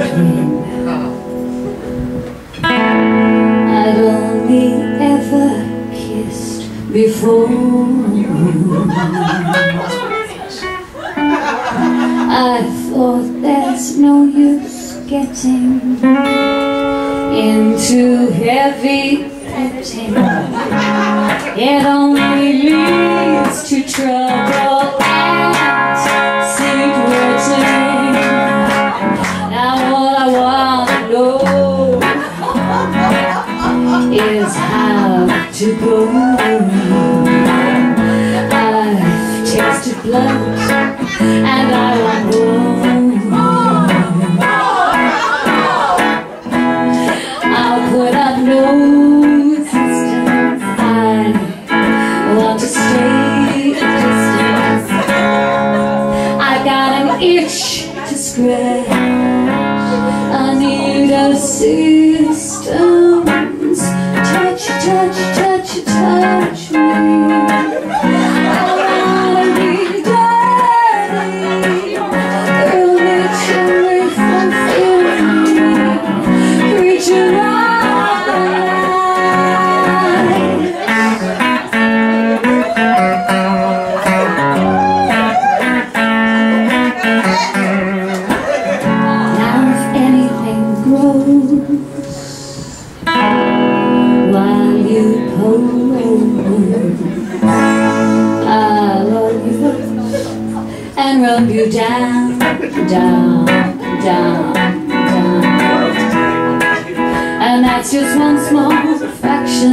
ring. I'd only ever kissed before. I thought there's no use getting into heavy petting. It only leads to trouble and secreting. Now what I want to know is how to go. I've tasted blood and I want more. I'll put up no resistance. I want to stay a distance. I got an itch to scratch. I need assistance. Touch, touch, touch, touch me. And rub you down, down, down, down. And that's just one small fraction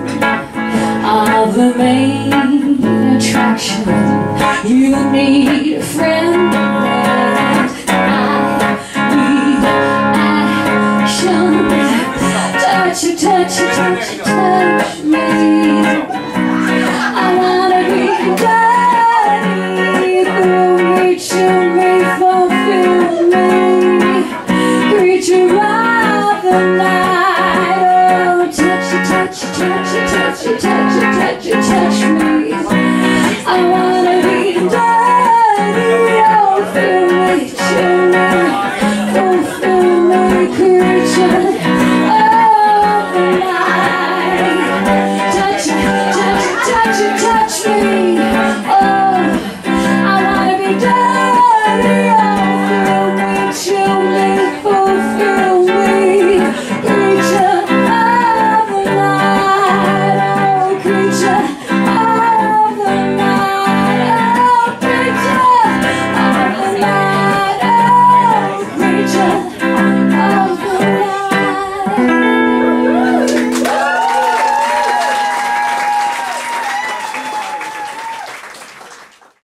of the main attraction. You need